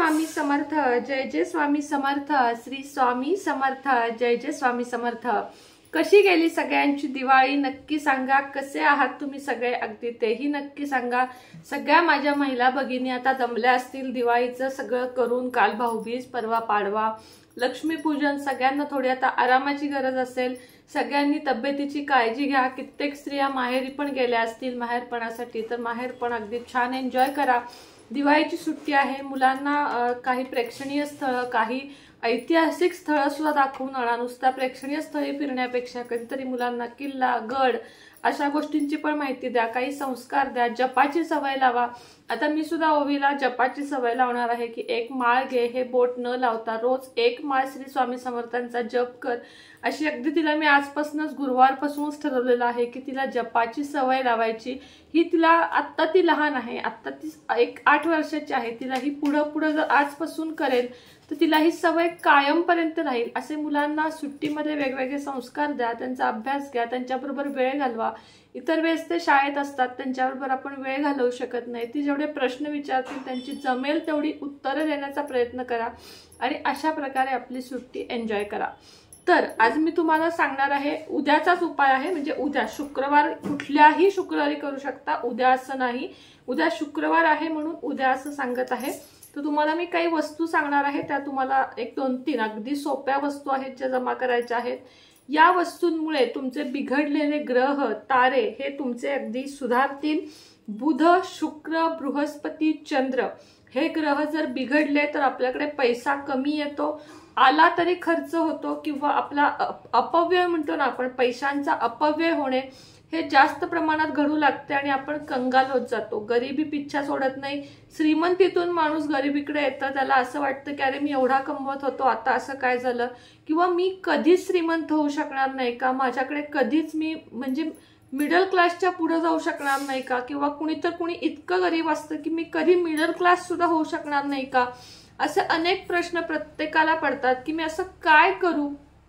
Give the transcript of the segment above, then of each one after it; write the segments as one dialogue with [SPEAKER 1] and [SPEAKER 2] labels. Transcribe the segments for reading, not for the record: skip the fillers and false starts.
[SPEAKER 1] स्वामी समर्थ, जय जय स्वामी समर्थ, श्री स्वामी समर्थ, जय जय स्वामी समर्थ। कशी गेली सगळ्यांची दिवाळी नक्की सांगा। कसे आहात तुम्ही सगळे, अगदी तेही नक्की सांगा। सगळ्या माझ्या महिला भगिनी आता जमल्या असतील दिवाळीचं सगळं करून। काल भाऊबीज, परवा पाडवा, लक्ष्मीपूजन, सगळ्यांना थोडी आता आरामाची गरज असेल। सगळ्यांनी तब्येतीची काळजी घ्या। कित्येक स्त्रिया माहेरी पण गेल्या असतील माहेरपणासाठी, तर माहेरपण अगदी छान एन्जॉय करा। दिवाळीची सुट्टी आहे, मुलांना काही प्रेक्षणीय स्थळ, काही ऐतिहासिक स्थळ सुद्धा दाखवून आणा। नुसता प्रेक्षणीय स्थळे फिरण्यापेक्षा कधीतरी मुलांना किल्ला, गड अशा गोष्टींची पण माहिती द्या, काही संस्कार द्या, जपाची सवय लावा। आता मी सुद्धा ओवीला जपाची सवय लावणार आहे की एक माळ घे, हे बोट न लावता रोज एक माळ श्री स्वामी समर्थांचा जप कर, अशी अगदी तिला मी आजपासूनच गुरुवारपासूनच ठरवलेलं आहे की तिला जपाची सवय लावायची। ही तिला आत्ता ती लहान आहे, आत्ता ती 8 वर्षाची आहे, तिला ही पुढे जर आजपासून करेल तर तिला ही सवय कायमपर्यंत राहील। असे मुलांना सुट्टीमध्ये वेगवेगळे संस्कार द्या, त्यांचा अभ्यास घ्या, त्यांच्याबरोबर वेळ घालवा। इतर वेळेस ते शाळेत असतात, त्यांच्याबरोबर आपण वेळ घालवू शकत नाही। ती जेवढे प्रश्न विचारतील त्यांची जमेल तेवढी उत्तरं देण्याचा प्रयत्न करा आणि अशा प्रकारे आपली सुट्टी एन्जॉय करा। तर आज मी तुम्हाला सांगणार आहे, उद्याचाच उपाय आहे, म्हणजे उद्या शुक्रवार, कुठल्याही शुक्रवारी करू शकता, उद्या असं नाही। उद्या शुक्रवार आहे म्हणून उद्या असं सांगत आहे। तर तुम्हाला मी काही वस्तू सांगणार आहे, त्या तुम्हाला 1, 2, 3 अगदी सोप्या वस्तू आहेत ज्या जमा करायच्या आहेत। या वस्तूंमुळे तुमचे बिघडलेले ग्रह, तारे हे तुमचे अगदी सुधारतील। बुध, शुक्र, बृहस्पती, चंद्र हे ग्रह जर बिघडले तर आपल्याकडे पैसा कमी येतो, आला तरी खर्च होतो, किंवा आपला अपव्यय म्हणतो ना आपण, पैशांचा अपव्यय होणे हे जास्त प्रमाणात घडू लागते आणि आपण कंगाल होत जातो। गरिबी पिच्छा सोडत नाही। श्रीमंतीतून माणूस गरिबीकडे येतं, त्याला असं वाटतं की अरे मी एवढा कमवत होतो, आता असं काय झालं, किंवा मी कधीच श्रीमंत होऊ शकणार नाही का, माझ्याकडे कधीच मी म्हणजे मिडल क्लासच्या पुढे जाऊ शकणार नाही का, किंवा कुणी इतकं गरीब असतं की मी कधी मिडल क्लास सुद्धा होऊ शकणार नाही का, असे अनेक प्रश्न प्रत्येकाला पडतात की मी असं काय करू।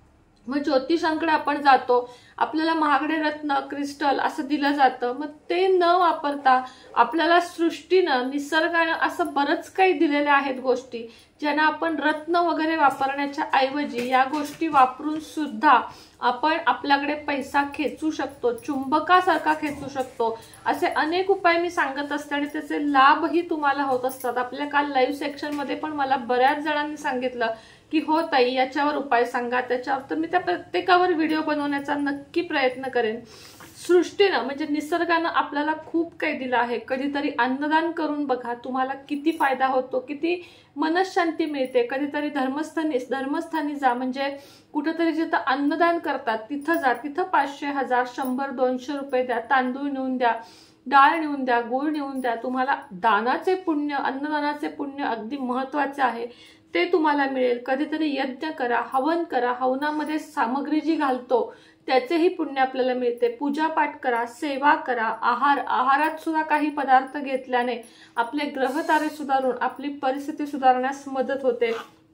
[SPEAKER 1] मग ज्योतिषांकडे आपण जातो, आपल्याला महागडे रत्न, क्रिस्टल असं दिलं जातं, मग ते न वापरता आपल्याला सृष्टीनं, निसर्गानं असं बरंच काही दिलेले आहेत गोष्टी, ज्यांना आपण रत्न वगैरे वापरण्याच्या ऐवजी या गोष्टी वापरून सुद्धा आपण आपल्याकडे पैसा खेचू शकतो, चुंबकासारखा खेचू शकतो। असे अनेक उपाय मी सांगत असते आणि त्याचे लाभही तुम्हाला होत असतात। आपल्या काल लाईव्ह सेक्शन मध्ये पण मला बऱ्याच जणांनी सांगितलं की हो ताई याच्यावर उपाय सांगा, त्याच्यावर, तर मी त्या प्रत्येकावर व्हिडिओ बनवण्याचा नक्की प्रयत्न करेन। सृष्टीनं म्हणजे निसर्गानं आपल्याला खूप काही दिलं आहे। कधीतरी अन्नदान करून बघा, तुम्हाला किती फायदा होतो, किती मनशांती मिळते। कधीतरी धर्मस्थानी जा, म्हणजे कुठेतरी जिथं अन्नदान करतात तिथं जा, तिथं 500, 1000, 100, 200 रुपये द्या, तांदूळ नेऊन द्या, डाळ नेऊन द्या, गूळ नेऊन द्या। तुम्हाला दानाचे पुण्य, अन्नदानाचे पुण्य अगदी महत्वाचे आहे, ते तुम्हाला मिळेल। कधीतरी यज्ञ करा, हवन करा, हवनामध्ये सामग्री जी घालतो त्याचेही पुण्य आपल्याला मिळते। पूजा पाठ करा, सेवा करा, आहारात सुद्धा काही पदार्थ घेतल्याने आपले ग्रह तारे सुधारून आपली परिस्थिती सुधारण्यास मदत होते।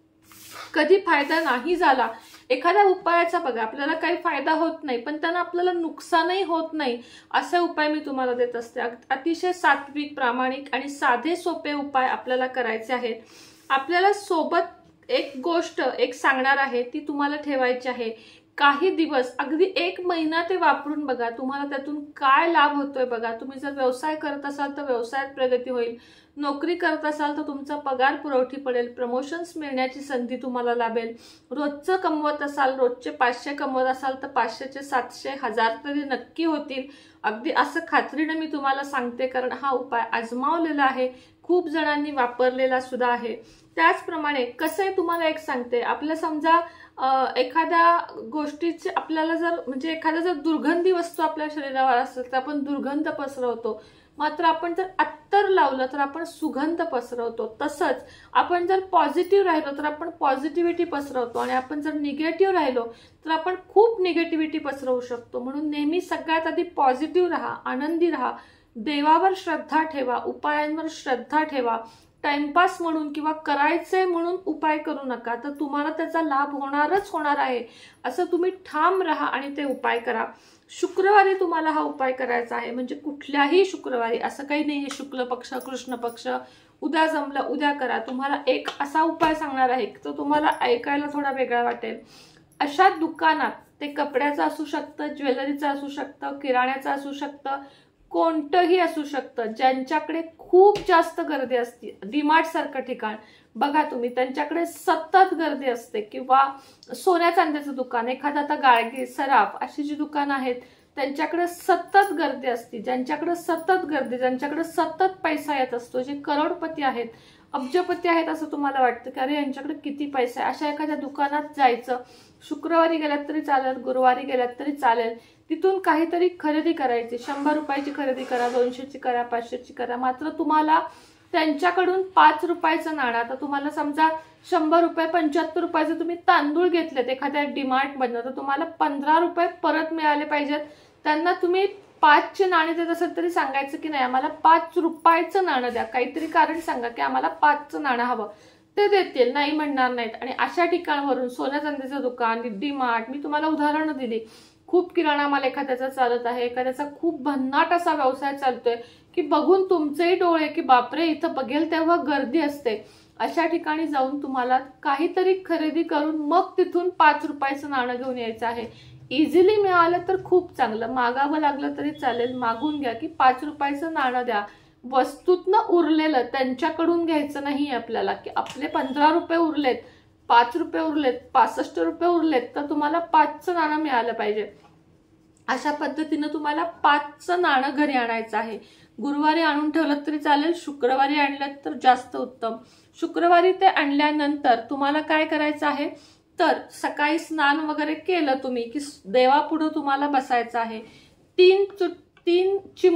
[SPEAKER 1] कधी फायदा नाही झाला एखाद्या उपायाचा बघा, आपल्याला काही फायदा होत नाही पण त्यांना आपल्याला नुकसानही होत नाही, असे उपाय मी तुम्हाला देत असते। अतिशय सात्विक, प्रामाणिक आणि साधे सोपे उपाय आपल्याला करायचे आहेत। आपल्याला सोबत एक गोष्ट सांगणार आहे, ती तुम्हाला ठेवायची आहे। काही दिवस, अगदी 1 महिना ते वापरून बघा, तुम्हाला त्यातून काय लाभ होतोय बघा। तुम्ही जर व्यवसाय करत असाल तर व्यवसायात प्रगती होईल, नोकरी करत असाल तर तुमचा पगार पुरवठी पडेल, प्रमोशन्स मिळण्याची संधी तुम्हाला लाभेल। रोजचं कमवत असाल, रोजचे 500 कमवत असाल तर 500चे 700, 1000 तरी नक्की होतील। अगदी असं खात्रीने मी तुम्हाला सांगते, कारण हा उपाय आजमावलेला आहे, खूप जणांनी वापरलेला सुद्धा आहे। त्याचप्रमाणे कसं आहे तुम्हाला एक सांगते, आपल्या समजा एखाद्या गोष्टीची आपल्याला जर म्हणजे एखाद्या जर दुर्गंधी वस्तू आपल्या शरीरावर असेल तर आपण दुर्गंध पसरवतो, मात्र आपण जर अत्तर लावलं तर आपण सुगंध पसरवतो। तसंच आपण जर पॉझिटिव्ह राहिलो तर आपण पॉझिटिव्हिटी पसरवतो, आणि आपण जर निगेटिव्ह राहिलो तर आपण खूप निगेटिव्हिटी पसरवू शकतो। म्हणून नेहमी सगळ्यात आधी पॉझिटिव्ह राहा, आनंदी राहा, देवावर श्रद्धा ठेवा, उपायांवर श्रद्धा ठेवा, टाइमपास म्हणून किंवा करायचंय म्हणून उपाय करू नका, तर तुम्हाला त्याचा लाभ होणार आहे असं तुम्ही ठाम राहा आणि ते उपाय करा. शुक्रवारी तुम्हाला हा उपाय करायचा आहे, म्हणजे कुठल्याही शुक्रवारी, असं काही नाहीये शुक्ल पक्ष कृष्ण पक्ष, उद्या जमलं उद्या करा. तुम्हाला एक असा उपाय सांगणार आहे तो तुम्हाला ऐकायला थोडा वेगळा वाटेल. अशा दुकानात, ते कपड्याचं असू शकतं, ज्वेलरीचं असू शकतं, किराण्याचं असू शकतं, कोणतंही असू शकतं, ज्यांच्याकडे खूप जास्त गर्दी असते, डीमार्ट सारखं ठिकाण बघा तुम्ही, त्यांच्याकडे सतत गर्दी असते, किंवा सोन्या चांदीचं दुकान, एखादा आता गाळगी सराफ अशी जी दुकान आहेत त्यांच्याकडे सतत गर्दी असते, ज्यांच्याकडे सतत गर्दी, ज्यांच्याकडे सतत पैसा येत असतो, जे करोडपती आहेत, अब्जपती आहेत, असं तुम्हाला वाटतं की अरे यांच्याकडे किती पैसा आहे, अशा एखाद्या दुकानात जायचं. शुक्रवारी गेलात तरी चालेल, गुरुवारी गेलात तरी चालेल. तिथून काहीतरी खरेदी करायची. 100 रुपयाची खरेदी करा, 200ची करा, 500ची करा. मात्र तुम्हाला त्यांच्याकडून 5 रुपयाचं नाणं, आता तुम्हाला समजा 100 रुपये 75 रुपयाचे तुम्ही तांदूळ घेतलेत एखाद्या डीमार्ट मधनं, तर तुम्हाला 15 रुपये परत मिळाले पाहिजेत. त्यांना तुम्ही 5चे नाणे देत असेल तरी सांगायचं की नाही आम्हाला 5 रुपयाचं नाणं द्या, काहीतरी कारण सांगा की आम्हाला 5चं नाणं हवं. ते देतील, नाही म्हणणार नाहीत. आणि अशा ठिकाणावरून सोन्या चांदीचं दुकान, डीमार्ट, मी तुम्हाला उदाहरणं दिली. खूप किराणा माल एखाद्याचा चालत आहे, एखाद्याचा खूप भन्नाट असा व्यवसाय चालतोय की बघून तुमचेही डोळे की बापरे इथं बघेल तेव्हा गर्दी असते. अशा ठिकाणी जाऊन तुम्हाला काहीतरी खरेदी करून मग तिथून 5 रुपयाचं नाणं घेऊन यायचं आहे. इझिली मिळालं तर खूप चांगलं, मागावं लागलं तरी चालेल, मागून घ्या की 5 रुपयाचं नाणं द्या. वस्तूतनं उरलेलं त्यांच्याकडून घ्यायचं नाही आपल्याला, की आपले 15 रुपये उरलेत, 5 रुपये उरलेत, 65 रुपये उरलेत, तर तुम्हाला 5चं नाणं मिळालं पाहिजे. अशा पद्धतीनं तुम्हाला 5चं नाणं घरी आणायचं आहे. गुरुवारी आणून ठेवलं तरी चालेल, शुक्रवारी आणलं तर जास्त उत्तम. शुक्रवारी ते आणल्यानंतर तुम्हाला काय करायचं आहे, तर सकाळी स्नान वगैरे केलं तुम्ही की देवापुढं तुम्हाला बसायचं आहे. 3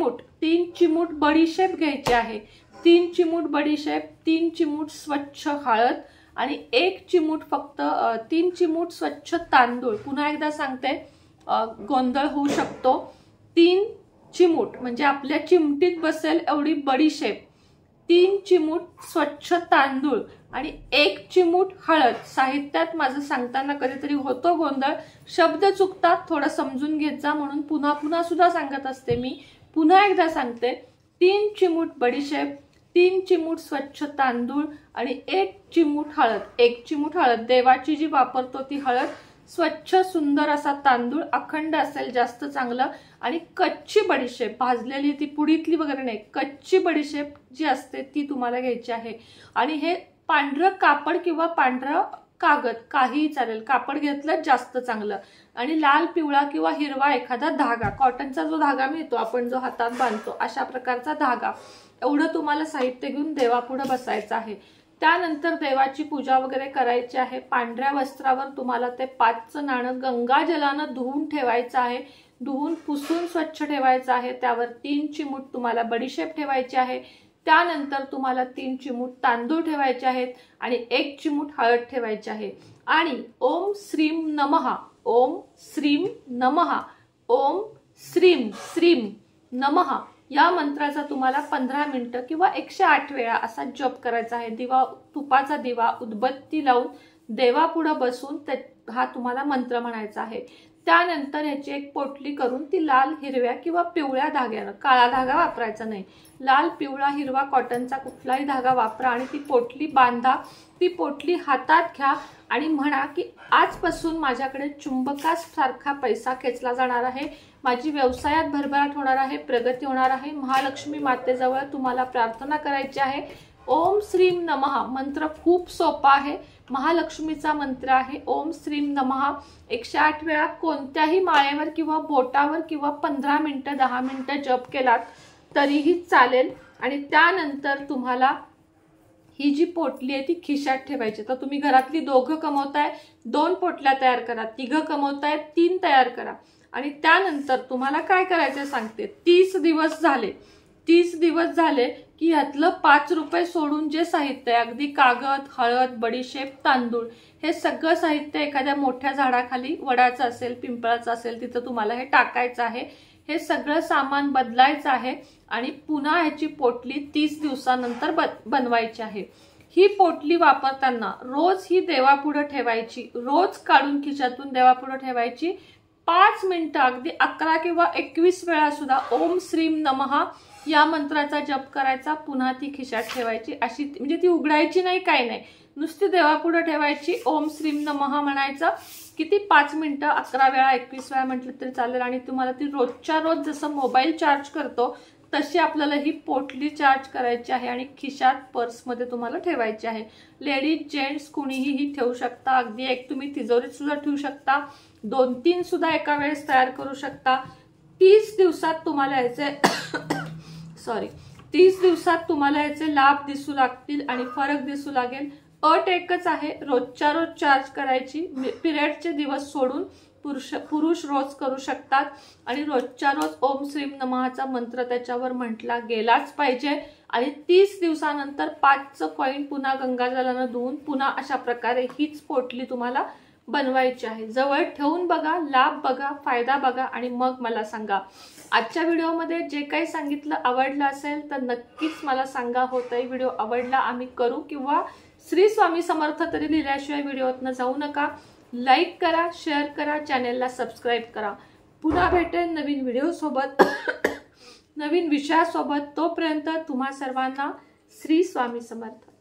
[SPEAKER 1] चिमूट बडीशेप घ्यायची आहे. 3 चिमूट बडीशेप, 3 चिमूट स्वच्छ हळद आणि 1 चिमूट फक्त 3 चिमूट स्वच्छ तांदूळ. पुन्हा एकदा सांगते, गोंधळ होऊ शकतो. 3 चिमूट म्हणजे आपल्या चिमटीत बसेल एवढी बडीशेप, 3 चिमूट स्वच्छ तांदूळ आणि 1 चिमूट हळद. साहित्यात माझं सांगताना कधीतरी होतो गोंधळ, शब्द चुकतात, थोडं समजून घेत जा, म्हणून पुन्हा सुद्धा सांगत असते मी. पुन्हा एकदा सांगते, 3 चिमूट बडीशेप, 3 चिमूट स्वच्छ तांदूळ आणि 1 चिमूट हळद. 1 चिमूट हळद, देवाची जी वापरतो ती हळद, स्वच्छ सुंदर असा तांदूळ, अखंड असेल जास्त चांगलं, आणि कच्ची बडीशेप, भाजलेली ती पुडीतली वगैरे नाही, कच्ची बडीशेप जी असते ती तुम्हाला घ्यायची आहे. आणि हे पांढरं कापड किंवा पांढरं कागद काहीही चालेल, कापड घेतलं जास्त चांगलं. आणि लाल, पिवळा किंवा हिरवा एखादा धागा, कॉटनचा जो धागा मिळतो आपण जो हातात बांधतो अशा प्रकारचा धागा, एवढं तुम्हाला साहित्य घेऊन देवापुढे बसायचं आहे. त्यानंतर देवाची पूजा वगैरे करायची आहे. पांढऱ्या वस्त्रावर तुम्हाला ते 5चं नाणं गंगाजलानं धुवून ठेवायचं आहे, धुवून पुसून स्वच्छ ठेवायचं आहे. त्यावर 3 चिमूट तुम्हाला बडीशेप ठेवायची आहे. त्यानंतर तुम्हाला 3 चिमूट तांदूळ ठेवायचे आहेत आणि 1 चिमूट हळद ठेवायची आहे. आणि ओम श्रीम नमः, ओम श्रीम नमः, ओम श्रीम श्रीम नमः या मंत्राचा तुम्हाला 15 मिनिटं किंवा 108 वेळा असा जप करायचा आहे. तुपाचा दिवा उदबत्ती लावून देवापुढे बसून हा तुम्हाला मंत्र म्हणायचा आहे. त्यानंतर ह्याची एक पोटली करून ती लाल, हिरव्या किंवा पिवळ्या धाग्यानं, काळा धागा वापरायचा नाही, लाल, पिवळा, हिरवा कॉटनचा कुठलाही धागा वापरा आणि ती पोटली बांधा. ती पोटली हातात घ्या आणि म्हणा की आजपासून माझ्याकडे चुंबकासारखा पैसा खेचला जाणार आहे, माझी व्यवसायात भरभराट होणार आहे, प्रगती होणार आहे. महालक्ष्मी मातेजवळ तुम्हाला प्रार्थना करायची आहे. ओम श्रीम नमः मंत्र खूप सोपा आहे, महालक्ष्मीचा मंत्र आहे. ओम श्रीम नमः 108 वेळा कोणत्याही माळेवर किंवा बोटावर किंवा 15 मिनिटं 10 मिनिटं जप केलात तरीही चालेल. आणि त्यानंतर तुम्हाला ही जी पोटली आहे ती खिशात ठेवायची. तर तुम्ही घरातली 2 कमवताय, 2 पोटल्या तयार करा, 3 कमवताय 3 तयार करा. आणि त्यानंतर तुम्हाला काय करायचं सांगते, 30 दिवस झाले की ह्यातलं 5 रुपये सोडून जे साहित्य आहे, अगदी कागद, हळद, बडीशेप, तांदूळ, हे सगळं साहित्य एखाद्या मोठ्या झाडाखाली, वडाचं असेल, पिंपळाचं असेल, तिथं तुम्हाला हे टाकायचं आहे. हे सगळं सामान बदलायचं आहे आणि पुन्हा ह्याची पोटली 30 दिवसानंतर बनवायची आहे। ही पोटली वापरताना रोज ही देवापुढे ठेवायची, रोज काढून खिशातून देवापुढे ठेवायची। 5 मिनिटं अगदी 11 किंवा 21 वेळा सुद्धा ओम श्रीम नमः या मंत्राचा जप करायचा, पुन्हा ती खिशात ठेवायची। अशी म्हणजे ती उघडायची नाही, काही नाही, नुसती देवापुढे ठेवायची, ओम श्रीम नमः म्हणायचं। किती 5 मिनिटं 11 वेळा 21 वेळा म्हटलं तरी चालेल। आणि तुम्हाला ती रोजच्या रोज जसं मोबाईल चार्ज करतो तशी आपल्याला ही पोटली चार्ज करायची आहे आणि खिशात पर्समध्ये तुम्हाला ठेवायची आहे। लेडीज जेंट्स कुणीही ही ठेवू शकता, अगदी एक तुम्ही तिजोरीत सुद्धा ठेवू शकता, 2-3 सुद्धा एका वेळेस तयार करू शकता। 30 दिवसात तुम्हाला याचे 30 दिवसात तुम्हाला याचे लाभ दिसू लागतील आणि फरक दिसू लागेल। अट एकच आहे, रोजच्या रोज चार्ज करायची, पिरियडचे दिवस सोडून पुरुष रोज करू शकतात आणि रोजच्या रोज ओम श्रीम नमःचा मंत्र त्याच्यावर म्हटला गेलाच पाहिजे। आणि 30 दिवसानंतर 5चं कॉइन पुन्हा गंगाजलाने धुवून पुन्हा अशा प्रकारे हीच पोटली तुम्हाला बनवायची आहे। जवळ ठेवून बघा, लाभ बघा, फायदा बघा आणि मग मला सांगा। आजच्या व्हिडिओमध्ये जे काही सांगितलं आवडलं असेल तर नक्कीच मला सांगा। होतही व्हिडिओ आवडला आम्ही करू किंवा श्री स्वामी समर्थ तरी लिहिल्याशिवाय व्हिडिओतनं जाऊ नका। लाईक करा, शेअर करा, चॅनेलला सबस्क्राईब करा। पुन्हा भेटेन नवीन व्हिडिओ सोबत नवीन विषयासोबत। तोपर्यंत तुम्हा सर्वांना श्री स्वामी समर्थ।